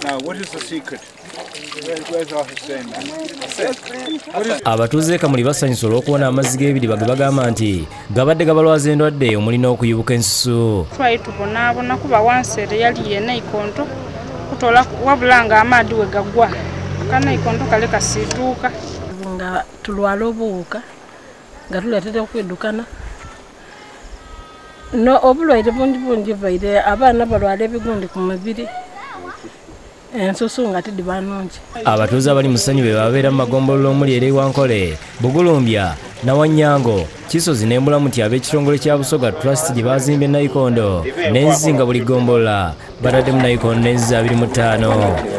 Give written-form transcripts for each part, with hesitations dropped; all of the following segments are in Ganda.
What is the secret? Where's our Hussein? Abatuuze Kamuli basanyusa olw'okuwona amazzi g'ebidiba ge bagamba nti gabadde gabalwaza endwadde omulina okuyibuka ensusu. Twali tubonaabona kuba wansere yali yenaikonto kutola wabula nga amaadhi we gagwa kanaikonto kale kasiituuka nga tulwala obuwuka nga tuleetera okweddukana no obulwaire bungi baire abaana balwala ebigundi ku mubiri ensusu nga tiddiba nnungi. Abatuuze abali mu ssanyu be babeera mu magombolola omuli eri Wankole, Bugulumbya, Nawanyango, Kisozi ne Mbulamuti ab'ekitongole kya Busoga Trust gye bazimbye Nayikondo n'enzizi nga buli gombolola batadde mu Nayikondo n'enzizi 25.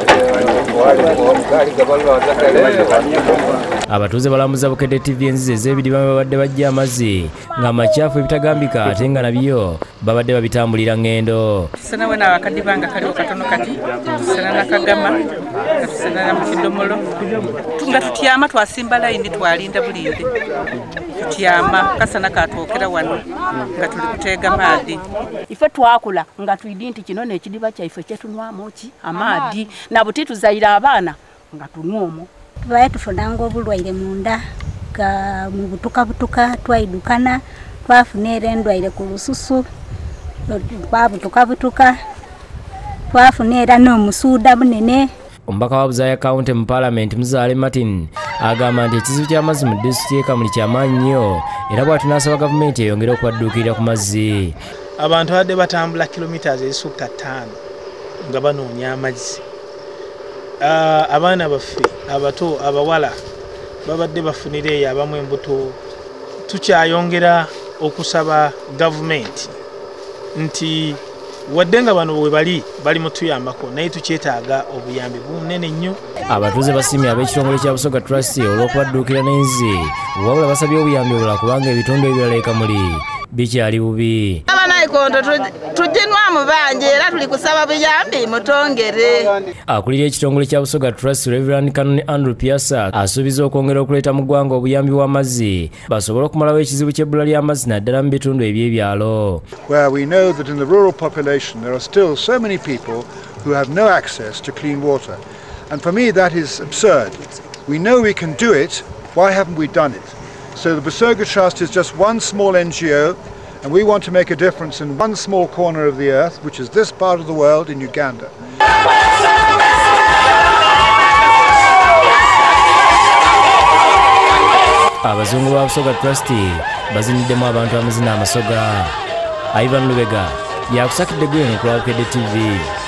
Abatuuze balambuza Bukedde TV enzizi ez'ebidiba babadde bajja amazzi ng'amakyafu ebitagambika ate nga nabyo babadde babitambulira ngendo. Tusena wena abakaddiba nga kaliwo katono kati tusena nakagama tusena na mukidomolo nga tutyama twasimba layini twalinda bulinde tutyama kasana katuokera wano nga tuli kuteega maadhi. Ife twakula nga tuidi nti kino n'ekidiba kyaife kyetunwamu ki amaadhi na buti tuzaira abaana nga tunwomo. Tubaye tufunanga obulwaire munda ga mu butukabutuka twaidukana twafunera endwaire ku lususu babutukabutuka twafunera n'omusuuda bunene. Omubaka wa Buzaya County mu Parliament Muzaale Martin agamba nti ekizibu ky'amazzi mu disitulikiti y'e Kamuli kyamaanyi nnyo era bw'ati n'asaba gavumenti eyongere okubadduukirira ku mazzi. Abantu badde batambula kilometers ezisukka 5 nga banoonya amazzi. Abaana baffe abato abawala babadde bafunira eyo abamu embuto. Tukyayongera okusaba gavumenti nti wadde nga bano we bali mutuyambako naye tukyetaaga obuyambi bunene nnyo. Abatuuze basiimye ab'ekitongole kya Busoga Trust olw'okubadduukira n'enzizi wabula basabye obuyambi obulala kubanga ebitundu ebirala e Kamuli bikyali bubi. Abanayikondo tuginwamu bangi era tuli kusaba buyambi mutongere. Akulira ekitongole kya Busoga Trust Reverend Canon Andrew Piasa asuubiza okwongera okuleeta mu ggwanga obuyambi bw'amazzi basobole okumalawo ekizibu ky'ebbula ly'amazzi naddala mu bitundu eby'ebyalo. Where we know that in the rural population there are still so many people who have no access to clean water. And for me that is absurd. We know we can do it, why haven't we done it? So the Busoga Trust is just one small NGO and we want to make a difference in one small corner of the earth, which is this part of the world in Uganda. Abazungu ba Busoga Trust baziniddemu abantu amazina amasoga. Ivan Lubega yakusakidde Gweno ku Bukedde TV.